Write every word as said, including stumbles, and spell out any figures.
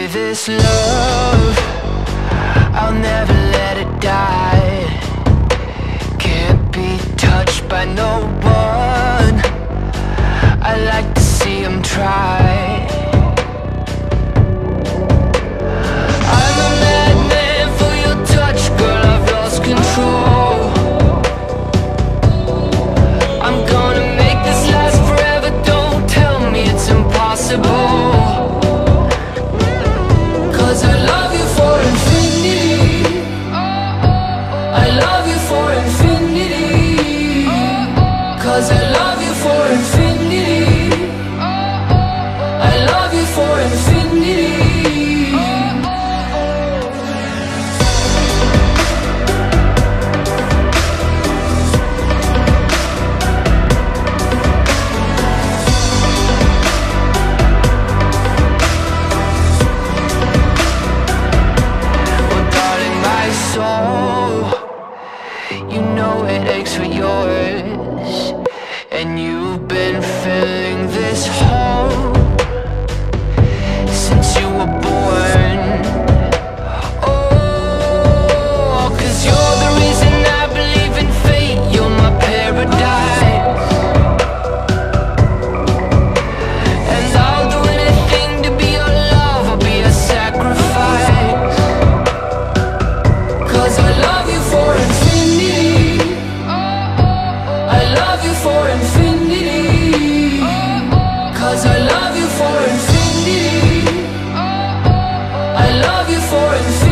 this love, I'll never let it die. Can't be touched by no one, I like to see them try. I'm a madman for your touch, girl, I've lost control. I'm gonna make this last forever, don't tell me it's impossible. Cause I love you for infinity, I love you for infinity. Cause I love you for infinity, I love you for infinity. You know it aches for yours, and you've been filling this hole since you were born. Oh, cause you're the reason I believe in fate, you're my paradise. And I'll do anything to be your love, I'll be a sacrifice. Cause I love you for infinity, I love you for infinity. Cause I love you for infinity, I love you for infinity.